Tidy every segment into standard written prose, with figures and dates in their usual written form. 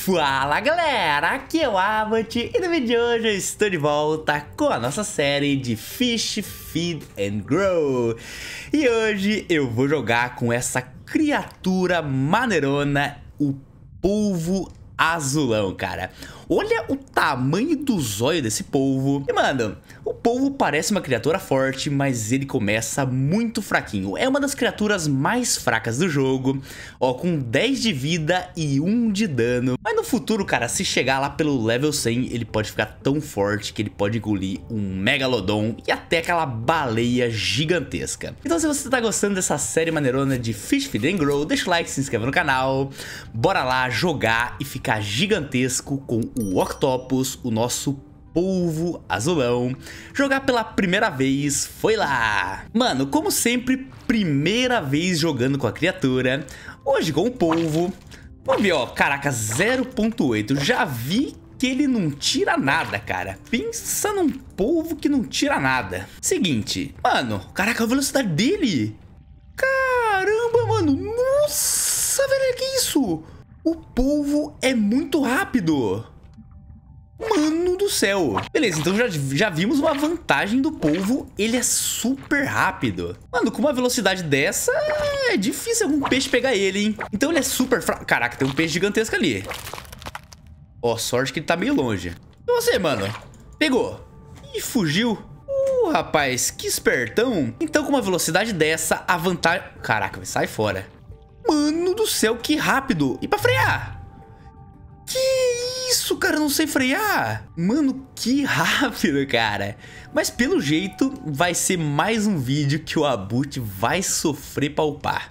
Fala galera, aqui é o Avant e no vídeo de hoje eu estou de volta com a nossa série de Fish, Feed and Grow. E hoje eu vou jogar com essa criatura maneirona, o polvo azulão, cara. Olha o tamanho do zóio desse polvo. E mano, o polvo parece uma criatura forte, mas ele começa muito fraquinho. É uma das criaturas mais fracas do jogo, ó, com 10 de vida e 1 de dano. Mas no futuro, cara, se chegar lá pelo level 100, ele pode ficar tão forte que ele pode engolir um megalodon e até aquela baleia gigantesca. Então se você tá gostando dessa série maneirona de Fish, Feed and Grow, deixa o like, se inscreva no canal. Bora lá jogar e ficar gigantesco com o Octopus, o nosso polvo azulão. Jogar pela primeira vez, foi lá! Mano, como sempre, primeira vez jogando com a criatura. Hoje com o polvo. Vamos ver, ó, caraca, 0.8. Já vi que ele não tira nada, cara. Pensa num polvo que não tira nada. Seguinte, mano, caraca, a velocidade dele. Caramba, mano, nossa, velho, que isso? O polvo é muito rápido. Mano do céu. Beleza, então já vimos uma vantagem do polvo. Ele é super rápido. Mano, com uma velocidade dessa, é difícil algum peixe pegar ele, hein? Então ele é super fraco. Caraca, tem um peixe gigantesco ali. Ó, sorte que ele tá meio longe. E você, mano? Pegou. Ih, fugiu. Rapaz, que espertão. Então com uma velocidade dessa, a vantagem... Caraca, sai fora. Mano do céu, que rápido. E pra frear? Que isso, cara, não sei frear. Mano, que rápido, cara. Mas pelo jeito vai ser mais um vídeo que o Abut vai sofrer pra upar.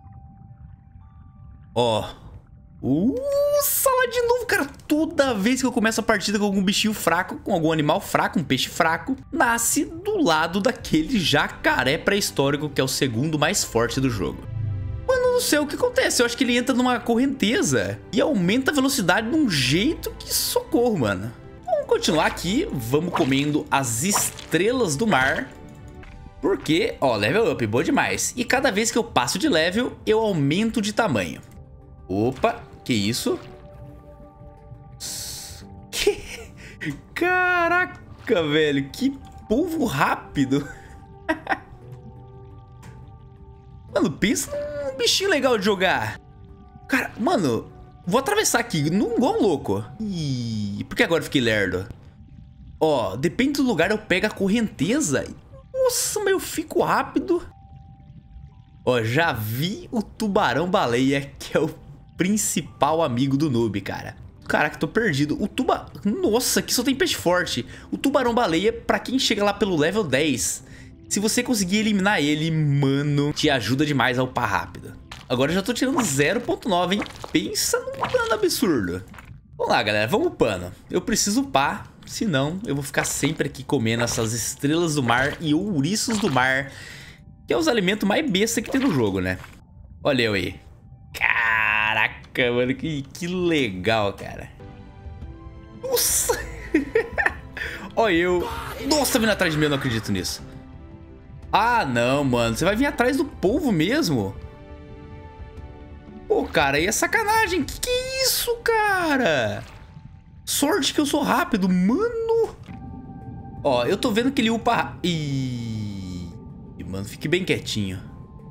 Ó. Sala de novo, cara. Toda vez que eu começo a partida com algum bichinho fraco, com algum animal fraco, um peixe fraco, nasce do lado daquele jacaré pré-histórico que é o segundo mais forte do jogo. Mano, não sei o que acontece. Eu acho que ele entra numa correnteza e aumenta a velocidade de um jeito que socorro, mano. Vamos continuar aqui. Vamos comendo as estrelas do mar. Porque, ó, level up, boa demais. E cada vez que eu passo de level, eu aumento de tamanho. Opa, que isso? Caraca, velho, que polvo rápido. Mano, pensa num bichinho legal de jogar. Cara, mano, vou atravessar aqui, não igual um louco. Ih, por que agora eu fiquei lerdo? Ó, depende do lugar, eu pego a correnteza. Nossa, mas eu fico rápido. Ó, já vi o tubarão-baleia, que é o principal amigo do noob, cara. Caraca, tô perdido. Nossa, aqui só tem peixe forte. O tubarão-baleia, pra quem chega lá pelo level 10... Se você conseguir eliminar ele, mano, te ajuda demais a upar rápido. Agora eu já tô tirando 0.9, hein? Pensa num dano absurdo. Vamos lá, galera, vamos upando. Eu preciso upar, senão eu vou ficar sempre aqui comendo essas estrelas do mar e ouriços do mar, que é os alimentos mais besta que tem no jogo, né? Olha eu aí. Caraca, mano, que legal, cara. Nossa! Olha eu. Nossa, tá vindo atrás de mim, eu não acredito nisso. Ah, não, mano. Você vai vir atrás do polvo mesmo? Pô, cara, aí é sacanagem. Que é isso, cara? Sorte que eu sou rápido, mano. Ó, eu tô vendo que ele upa... Ih, mano, fique bem quietinho.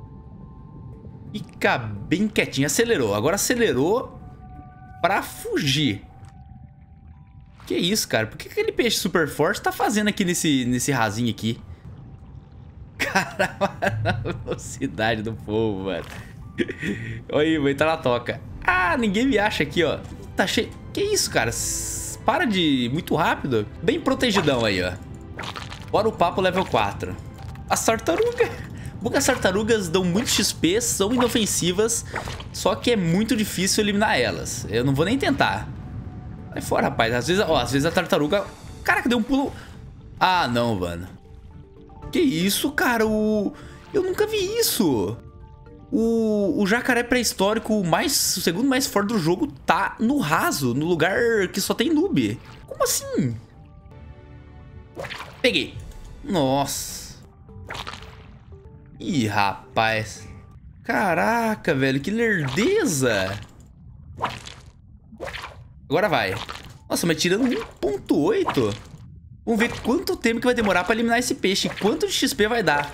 Fica bem quietinho. Acelerou. Agora acelerou pra fugir. Que isso, cara? Por que aquele peixe super forte tá fazendo aqui nesse rasinho aqui? Cara, a velocidade do povo, mano. Olha aí, vai entrar na toca. Ah, ninguém me acha aqui, ó. Tá cheio. Que isso, cara? Para de muito rápido. Bem protegidão aí, ó. Bora o papo level 4. As tartarugas. Porque as tartarugas dão muito XP, são inofensivas. Só que é muito difícil eliminar elas. Eu não vou nem tentar. Vai fora, rapaz. Às vezes a tartaruga... Caraca, deu um pulo... Ah, não, mano. Que isso, cara? Eu nunca vi isso. O jacaré pré-histórico, o segundo mais forte do jogo, tá no raso, no lugar que só tem noob. Como assim? Peguei. Nossa. Ih, rapaz. Caraca, velho, que lerdeza. Agora vai. Nossa, mas tirando 1.8. Vamos ver quanto tempo que vai demorar pra eliminar esse peixe. Quanto de XP vai dar.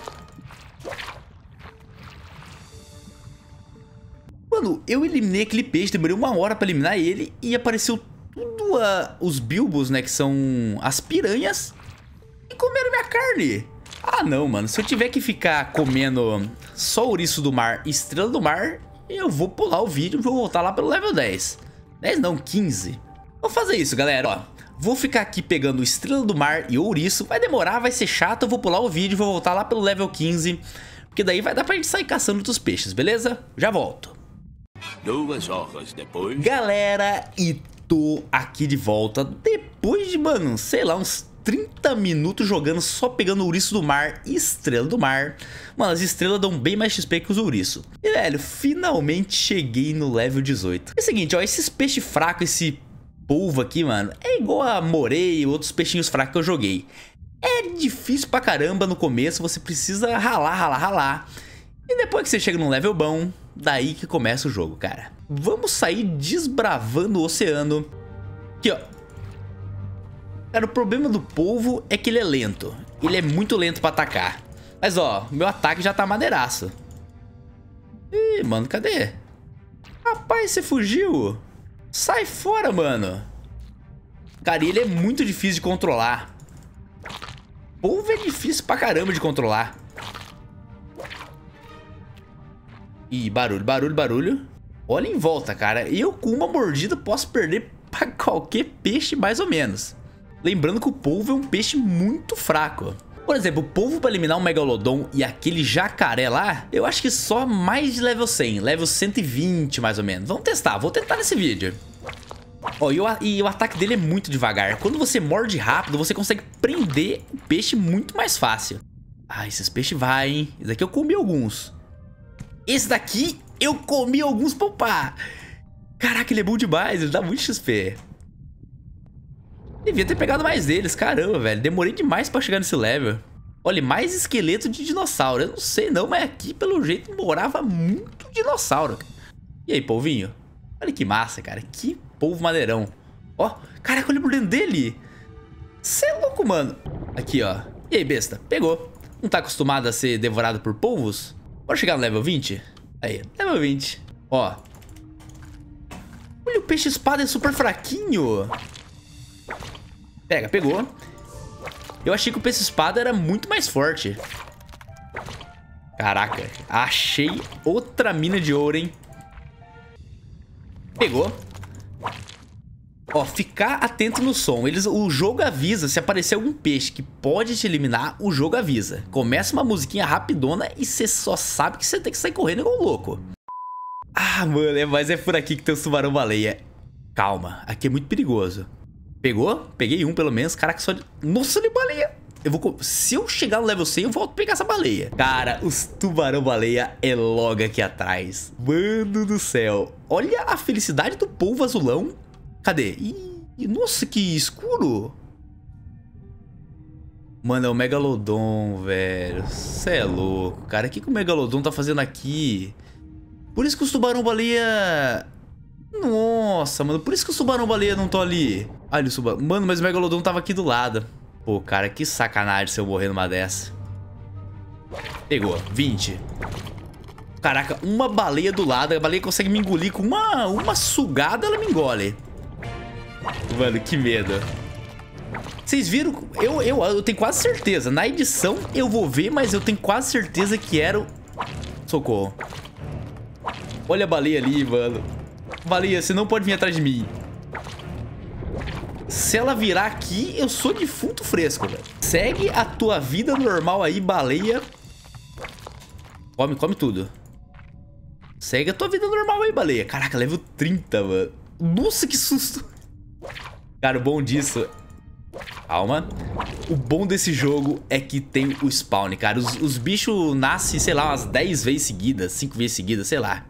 Mano, eu eliminei aquele peixe. Demorei 1 hora pra eliminar ele. E apareceu tudo os bilbos, né? Que são as piranhas. E comeram minha carne. Ah, não, mano. Se eu tiver que ficar comendo só ouriço do mar e estrela do mar, eu vou pular o vídeo e vou voltar lá pelo level 10. 10 não, 15. Vou fazer isso, galera, ó. Vou ficar aqui pegando estrela do mar e ouriço. Vai demorar, vai ser chato. Eu vou pular o vídeo e vou voltar lá pelo level 15. Porque daí vai dar pra gente sair caçando outros peixes, beleza? Já volto. 2 horas depois. Galera, e tô aqui de volta. Depois de, mano, sei lá, uns 30 minutos jogando só pegando ouriço do mar e estrela do mar. Mano, as estrelas dão bem mais XP que os ouriços. E, velho, finalmente cheguei no level 18. É o seguinte, ó, esses peixes fracos, esse polvo aqui, mano, é igual a morei e outros peixinhos fracos que eu joguei. É difícil pra caramba no começo, você precisa ralar. E depois que você chega num level bom, daí que começa o jogo, cara. Vamos sair desbravando o oceano. Aqui, ó. Cara, o problema do polvo é que ele é lento. Ele é muito lento pra atacar. Mas, ó, meu ataque já tá maneiraço. Ih, mano, cadê? Rapaz, você fugiu. Sai fora, mano. Cara, ele é muito difícil de controlar. Polvo é difícil pra caramba de controlar. Ih, barulho. Olha em volta, cara. Eu com uma mordida posso perder pra qualquer peixe mais ou menos. Lembrando que o polvo é um peixe muito fraco. Por exemplo, o polvo pra eliminar um Megalodon e aquele jacaré lá, eu acho que só mais de level 100, level 120 mais ou menos. Vamos testar, vou tentar nesse vídeo. Ó, e o ataque dele é muito devagar. Quando você morde rápido, você consegue prender o peixe muito mais fácil. Ah, esses peixes vai, hein? Esse daqui eu comi alguns. Esse daqui eu comi alguns, popá. Caraca, ele é bom demais, ele dá muito XP. Devia ter pegado mais deles, caramba, velho. Demorei demais pra chegar nesse level. Olha, mais esqueleto de dinossauro. Eu não sei não, mas aqui, pelo jeito, morava muito dinossauro. E aí, polvinho? Olha que massa, cara. Que polvo maneirão. Ó, caraca, olha por dentro dele. Cê é louco, mano. Aqui, ó. E aí, besta? Pegou. Não tá acostumado a ser devorado por polvos? Bora chegar no level 20? Aí, level 20. Ó. Olha, o peixe espada é super fraquinho. Pega, pegou. Eu achei que o peixe espada era muito mais forte. Caraca, achei outra mina de ouro, hein? Pegou. Ó, ficar atento no som. O jogo avisa se aparecer algum peixe que pode te eliminar, o jogo avisa. Começa uma musiquinha rapidona e você só sabe que você tem que sair correndo igual um louco. Ah, mano, mas é por aqui que tem o tubarão-baleia. Calma, aqui é muito perigoso. Pegou? Peguei um pelo menos. Caraca, só de... Nossa, de baleia. Se eu chegar no level 100, eu volto a pegar essa baleia. Cara, os tubarão-baleia é logo aqui atrás. Mano do céu. Olha a felicidade do polvo azulão. Cadê? Ih, nossa, que escuro. Mano, é o Megalodon, velho. Cê é louco. Cara, o que o Megalodon tá fazendo aqui? Por isso que os tubarão-baleia... Nossa, mano, por isso que o tubarão-baleia não tô ali. Olha o tubarão. Mano, mas o Megalodon tava aqui do lado. Pô, cara, que sacanagem se eu morrer numa dessa. Pegou, 20. Caraca, uma baleia do lado. A baleia consegue me engolir com uma sugada, ela me engole. Mano, que medo. Vocês viram? Eu tenho quase certeza. Na edição eu vou ver, mas eu tenho quase certeza que era o... Socorro. Olha a baleia ali, mano. Baleia, você não pode vir atrás de mim. Se ela virar aqui, eu sou defunto fresco, velho. Segue a tua vida normal aí, baleia. Come tudo. Segue a tua vida normal aí, baleia. Caraca, level 30, mano. Nossa, que susto. Cara, o bom disso... Calma. O bom desse jogo é que tem o spawn, cara. Os bichos nascem, sei lá, umas 10 vezes seguidas, 5 vezes seguidas, sei lá.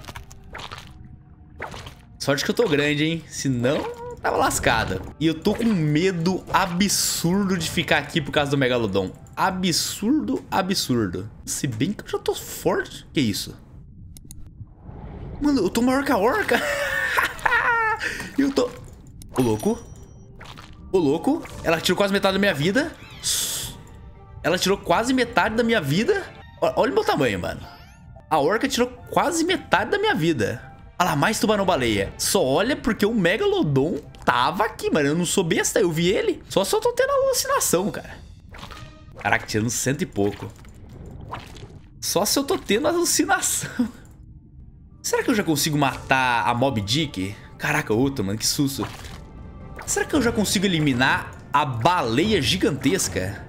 Sorte que eu tô grande, hein? Senão, tava lascada. E eu tô com medo absurdo de ficar aqui por causa do Megalodon. Absurdo, absurdo. Se bem que eu já tô forte. Que isso? Mano, eu tô maior que a orca. Eu tô... Ô, louco. Ô, louco. Ela tirou quase metade da minha vida. Ela tirou quase metade da minha vida. Olha o meu tamanho, mano. A orca tirou quase metade da minha vida. Olha lá, mais tubarão-baleia. Só olha porque o Megalodon tava aqui, mano. Eu não sou besta, eu vi ele. Só se eu tô tendo alucinação, cara. Caraca, tirando 100 e pouco. Só se eu tô tendo alucinação. Será que eu já consigo matar a Moby Dick? Caraca, outra, mano, que susto. Será que eu já consigo eliminar a baleia gigantesca?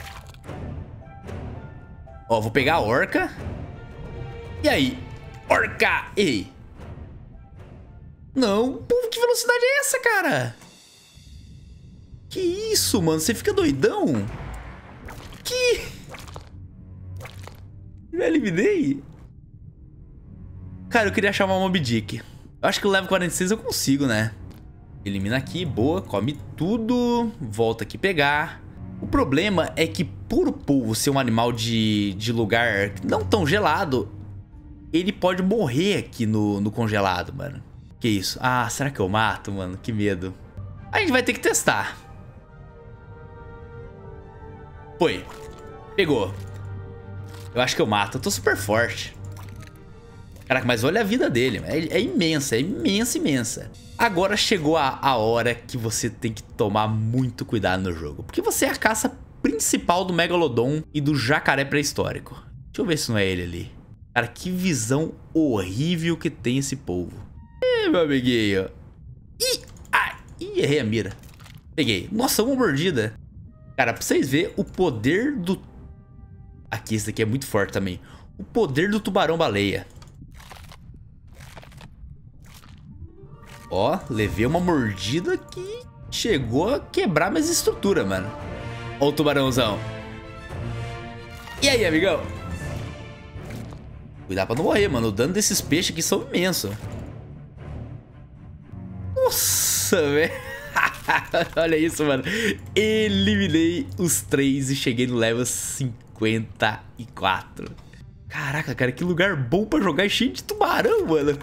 Ó, vou pegar a orca. E aí? Orca! Ei! Não, pô, que velocidade é essa, cara? Que isso, mano? Você fica doidão? Que... Já eliminei? Cara, eu queria achar uma Moby Dick. Eu acho que o level 46 eu consigo, né? Elimina aqui, boa, come tudo. Volta aqui pegar. O problema é que por o polvo ser um animal de lugar não tão gelado, ele pode morrer aqui no congelado, mano. Que isso? Ah, será que eu mato, mano? Que medo. A gente vai ter que testar. Foi. Pegou. Eu acho que eu mato. Eu tô super forte. Caraca, mas olha a vida dele. É imensa, é imensa, imensa. Agora chegou a hora que você tem que tomar muito cuidado no jogo. Porque você é a caça principal do Megalodon e do jacaré pré-histórico. Deixa eu ver se não é ele ali. Cara, que visão horrível que tem esse polvo. Ih, meu amiguinho. Ih, ai, errei a mira. Peguei. Nossa, uma mordida. Cara, pra vocês verem o poder do... Aqui, esse daqui é muito forte também. O poder do tubarão-baleia. Ó, levei uma mordida que chegou a quebrar minhas estruturas, mano. Ó o tubarãozão. E aí, amigão? Cuidado pra não morrer, mano. O dano desses peixes aqui são imensos. Nossa, velho. Olha isso, mano. Eliminei os 3 e cheguei no level 54. Caraca, cara, que lugar bom pra jogar, cheio de tubarão, mano.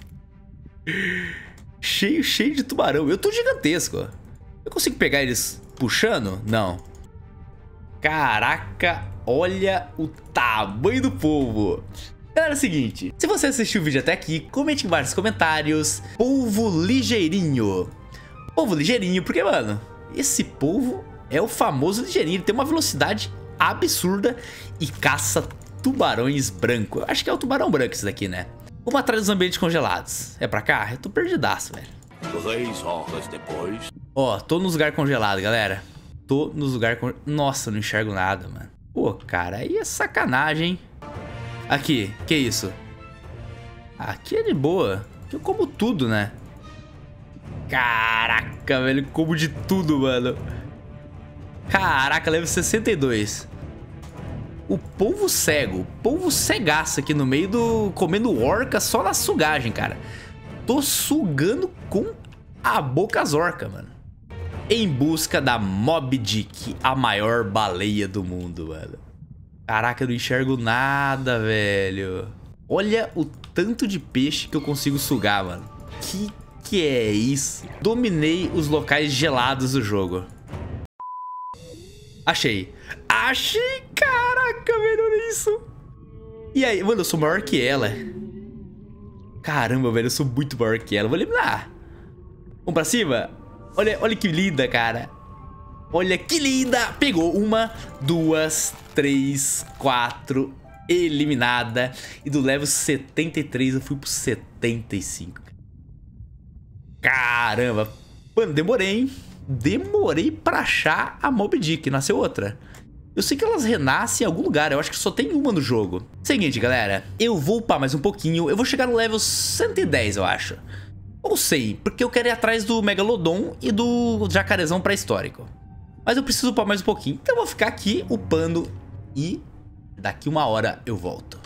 Cheio de tubarão. Eu tô gigantesco, ó. Eu consigo pegar eles puxando? Não. Caraca, olha o tamanho do polvo. Galera, é o seguinte. Se você assistiu o vídeo até aqui, comente em vários comentários. Polvo ligeirinho. Polvo ligeirinho, porque, mano, esse polvo é o famoso ligeirinho. Ele tem uma velocidade absurda e caça tubarões branco. Eu acho que é o tubarão branco esse daqui, né? Vamos atrás dos ambientes congelados. É pra cá? Eu tô perdidaço, velho. 3 horas depois. Ó, tô nos lugares congelados, galera. Tô nos lugares congelados. Nossa, eu não enxergo nada, mano. Pô, cara, aí é sacanagem, hein? Aqui, que isso? Aqui é de boa. Eu como tudo, né? Caraca, velho, como de tudo, mano. Caraca, level 62. O polvo cego, o polvo cegaço aqui no meio do... comendo orca só na sugagem, cara. Tô sugando com a boca as orcas, mano. Em busca da Moby Dick, a maior baleia do mundo, mano. Caraca, eu não enxergo nada, velho. Olha o tanto de peixe que eu consigo sugar, mano. Que é isso? Dominei os locais gelados do jogo. Achei. Achei, caraca, velho, olha isso. E aí, mano, eu sou maior que ela. Caramba, velho, eu sou muito maior que ela. Vou eliminar. Vamos pra cima? Olha que linda, cara. Olha que linda. Pegou 1, 2, 3, 4. Eliminada. E do level 73 eu fui pro 75. Caramba. Mano, demorei, hein? Demorei pra achar a Moby Dick. Nasceu outra. Eu sei que elas renascem em algum lugar. Eu acho que só tem uma no jogo. Seguinte, galera. Eu vou upar mais um pouquinho. Eu vou chegar no level 110, eu acho. Ou sei, porque eu quero ir atrás do Megalodon e do jacarezão pré-histórico. Mas eu preciso upar mais um pouquinho. Então eu vou ficar aqui upando. E daqui 1 hora eu volto.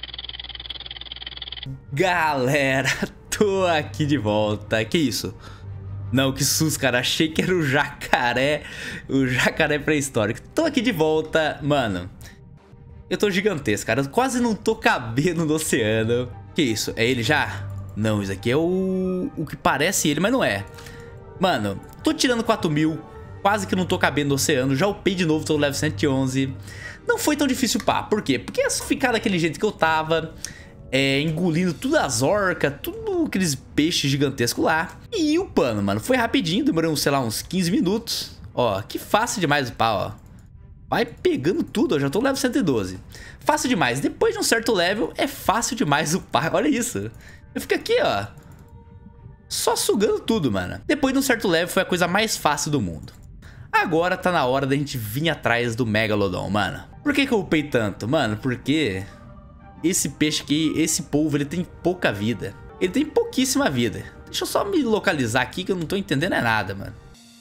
Galera, tô aqui de volta. Que isso? Não, que susto, cara. Achei que era o jacaré pré-histórico. Tô aqui de volta. Mano, eu tô gigantesco, cara. Eu quase não tô cabendo no oceano. Que isso? É ele já? Não, isso aqui é o que parece ele, mas não é. Mano, tô tirando 4.000, quase que não tô cabendo no oceano. Já upei de novo, tô no level 111. Não foi tão difícil upar, por quê? Porque é ficar daquele jeito que eu tava, engolindo tudo as orcas, tudo aqueles peixes gigantescos lá. E upando, mano, foi rapidinho, demorou, sei lá, uns 15 minutos. Ó, que fácil demais upar, ó. Vai pegando tudo, ó, já tô no level 112. Fácil demais, depois de um certo level é fácil demais upar, olha isso. Eu fico aqui, ó, só sugando tudo, mano. Depois de um certo level foi a coisa mais fácil do mundo. Agora tá na hora da gente vir atrás do Megalodon, mano. Por que eu upei tanto? Mano, porque esse peixe aqui, esse polvo, ele tem pouca vida. Ele tem pouquíssima vida. Deixa eu só me localizar aqui que eu não tô entendendo nada, mano.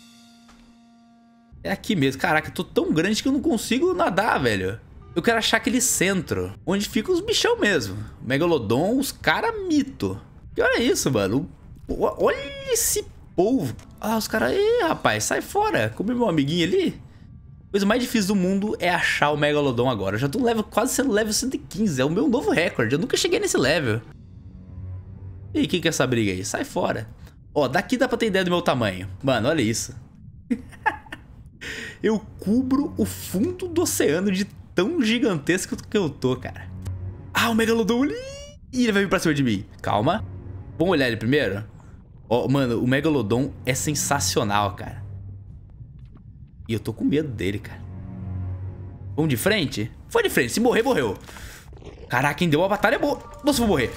É aqui mesmo. Caraca, eu tô tão grande que eu não consigo nadar, velho. Eu quero achar aquele centro, onde ficam os bichão mesmo. Megalodon, os caras mito. E olha isso, mano. Olha esse polvo. Ah, os caras... Ih, rapaz, sai fora. Como meu amiguinho ali. A coisa mais difícil do mundo é achar o Megalodon agora. Eu já tô quase sendo level 115. É o meu novo recorde. Eu nunca cheguei nesse level. E aí, o que é essa briga aí? Sai fora. Ó, daqui dá pra ter ideia do meu tamanho. Mano, olha isso. Eu cubro o fundo do oceano de tão gigantesco que eu tô, cara. Ah, o Megalodon ali. Ih, ele vai vir pra cima de mim. Calma. Vamos olhar ele primeiro? Ó, mano, o Megalodon é sensacional, cara. E eu tô com medo dele, cara. Vamos de frente? Foi de frente. Se morrer, morreu. Caraca, quem deu uma batalha boa. Nossa, vou morrer.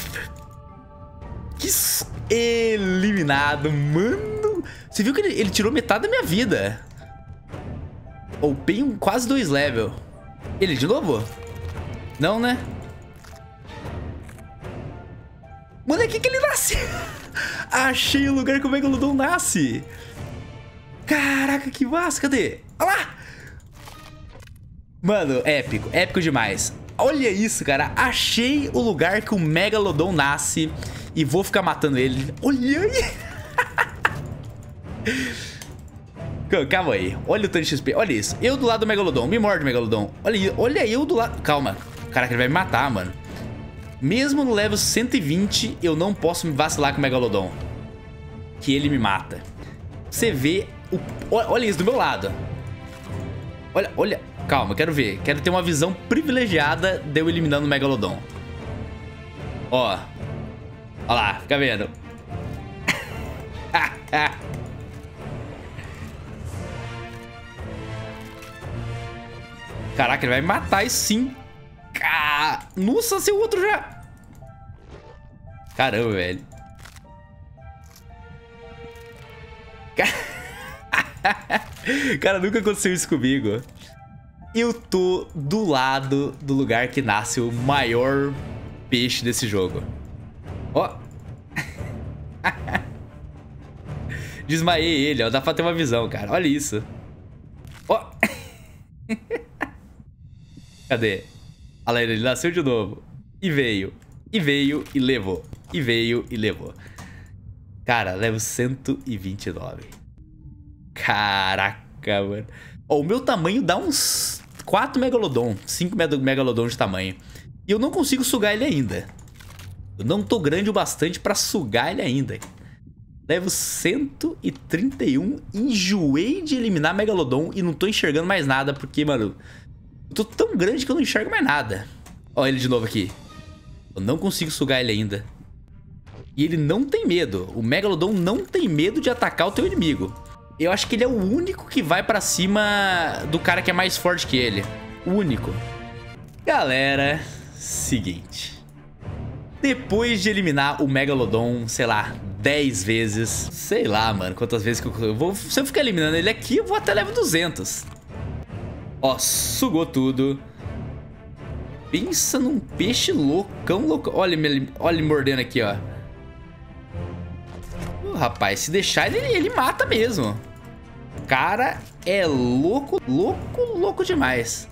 Que eliminado, mano. Você viu que ele tirou metade da minha vida. Upei quase 2 levels. Ele de novo? Não, né? Mano, é aqui que ele nasce. Achei o lugar que o Megalodon nasce. Caraca, que massa. Cadê? Olha lá. Mano, épico. Épico demais. Olha isso, cara. Achei o lugar que o Megalodon nasce. E vou ficar matando ele. Olha aí. Calma aí. Olha o tanto de XP. Olha isso. Eu do lado do Megalodon. Me morde, Megalodon. Olha eu do lado. Calma. Caraca, ele vai me matar, mano. Mesmo no level 120, eu não posso me vacilar com o Megalodon. Que ele me mata. Você vê o... Olha isso do meu lado. Olha. Calma, quero ver. Quero ter uma visão privilegiada de eu eliminando o Megalodon. Ó. Olha lá, fica vendo. Caraca, ele vai me matar e sim. Nossa, seu outro já. Caramba, velho. Cara, nunca aconteceu isso comigo. Eu tô do lado do lugar que nasce o maior peixe desse jogo. Ó. Desmaiei ele, ó. Dá pra ter uma visão, cara. Olha isso. Ó. Cadê? Olha lá, ele nasceu de novo. E veio. E veio e levou. E veio e levou. Cara, level 129. Caraca, mano. Ó, o meu tamanho dá uns 4 Megalodon. 5 Megalodon de tamanho. E eu não consigo sugar ele ainda. Eu não tô grande o bastante pra sugar ele ainda. Level 131. Enjoei de eliminar Megalodon e não tô enxergando mais nada. Porque, mano, eu tô tão grande que eu não enxergo mais nada. Ó ele de novo aqui. Eu não consigo sugar ele ainda. E ele não tem medo. O Megalodon não tem medo de atacar o teu inimigo. Eu acho que ele é o único que vai pra cima do cara que é mais forte que ele. O único. Galera, seguinte. Depois de eliminar o Megalodon, sei lá, 10 vezes. Sei lá, mano, quantas vezes que eu vou... Se eu ficar eliminando ele aqui, eu vou até level 200. Ó, sugou tudo. Pensa num peixe loucão, loucão. Olha ele mordendo aqui, ó. Rapaz, se deixar ele mata mesmo. O cara é louco, louco demais.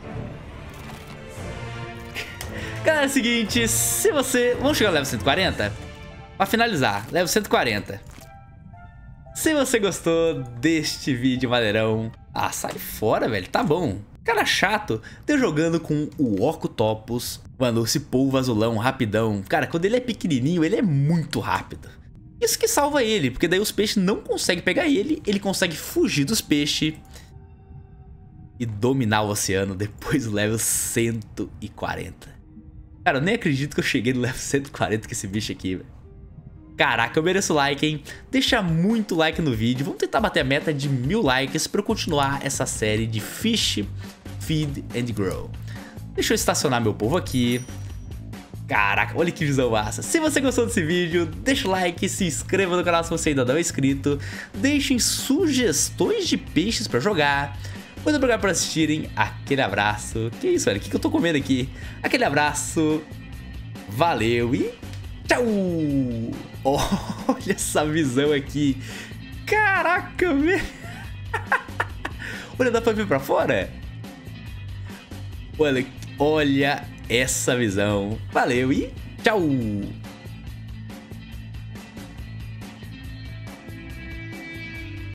Galera, é o seguinte, se você... Vamos chegar ao level 140? Pra finalizar, level 140. Se você gostou deste vídeo maneirão... Ah, sai fora, velho, tá bom. Cara chato, tô jogando com o Octopus. Mano, esse polvo azulão, rapidão. Cara, quando ele é pequenininho, ele é muito rápido. Isso que salva ele, porque daí os peixes não conseguem pegar ele, ele consegue fugir dos peixes e dominar o oceano depois do level 140. Cara, eu nem acredito que eu cheguei no level 140 com esse bicho aqui, velho. Caraca, eu mereço like, hein? Deixa muito like no vídeo. Vamos tentar bater a meta de 1000 likes pra eu continuar essa série de Fish, Feed and Grow. Deixa eu estacionar meu povo aqui. Caraca, olha que visão massa. Se você gostou desse vídeo, deixa o like, se inscreva no canal se você ainda não é inscrito. Deixem sugestões de peixes pra jogar. Muito obrigado por assistirem. Aquele abraço. Que isso, velho? O que eu tô comendo aqui? Aquele abraço. Valeu e tchau! Olha essa visão aqui. Caraca, velho. Olha, dá pra vir pra fora? Olha essa visão. Valeu e tchau!